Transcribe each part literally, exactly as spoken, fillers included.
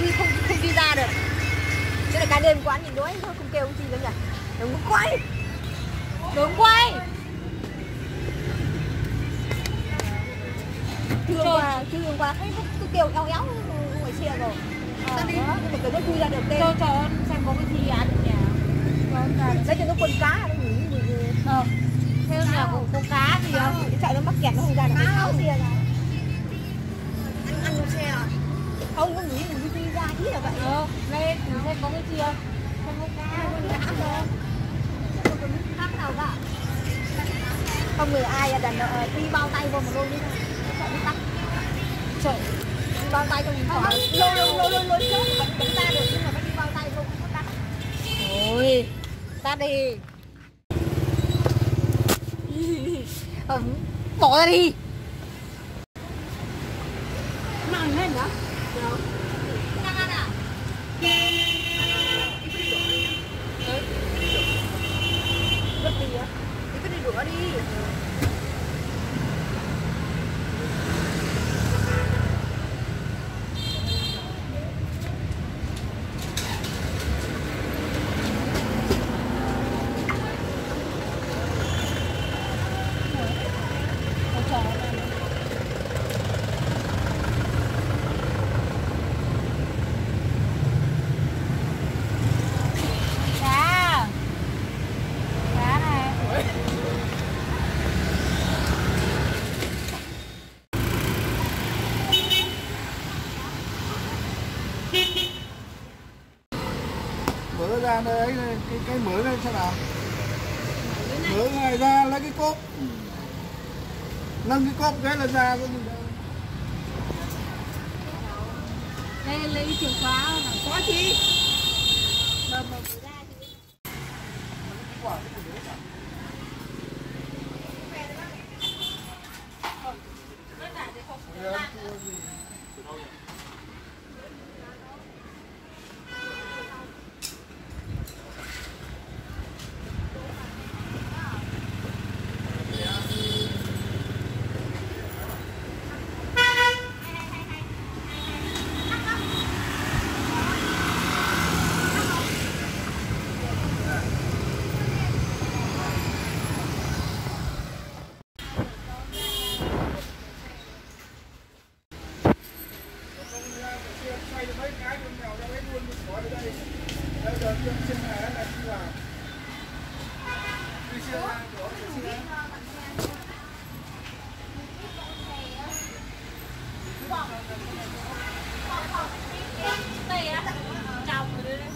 đi không không đi ra được. Chứ là cả đêm quán nhìn đuối thôi không kêu gì nữa nhỉ. Đừng quay. Đừng quay. Chưa qua, chưa qua thấy cứ kêu éo éo ngoài xe rồi. Sao đi? Nhưng mà nó chui ra được tên. Cho cho xem có cái gì ăn ở nhà. Đấy cho nó quân cá nó nghỉ gì. Ờ. Theo nhà cũng có cá gì không? Chạy nó mắc kẹt nó không ra được cái áo xe ra. Ăn ăn trong xe à? Không có nghĩ mình đi ra ý là vậy. Ờ, lên thử xem có cái gì không? Xem có cá, có cá không? Không có cá nào cả. Không người ai đàn đi bao tay vô mà luôn đi. Sợ đi tắt. Trời. Đi bao tay trong khỏi. Lôi lôi lôi lôi lôi chốt vẫn vẫn ra được nhưng mà phải đi bao tay vô không có tắt. Ôi, tắt đi. Bỏ ra đi. Mang lên nữa. Được. Đang ăn à? Vứt đi á. Vứt đi rửa đi. Mở ra đây ấy này, cái cái mở lên xem nào. Mở này ra lấy cái cốp. Nâng cái cốp cái là ra có gì đâu. Đây lấy cái chìa khóa nào. Có chi? Mở mở ra đi. Đây á. Chồng rồi đây.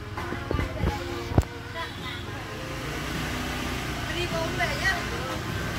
Đi vô về nhá.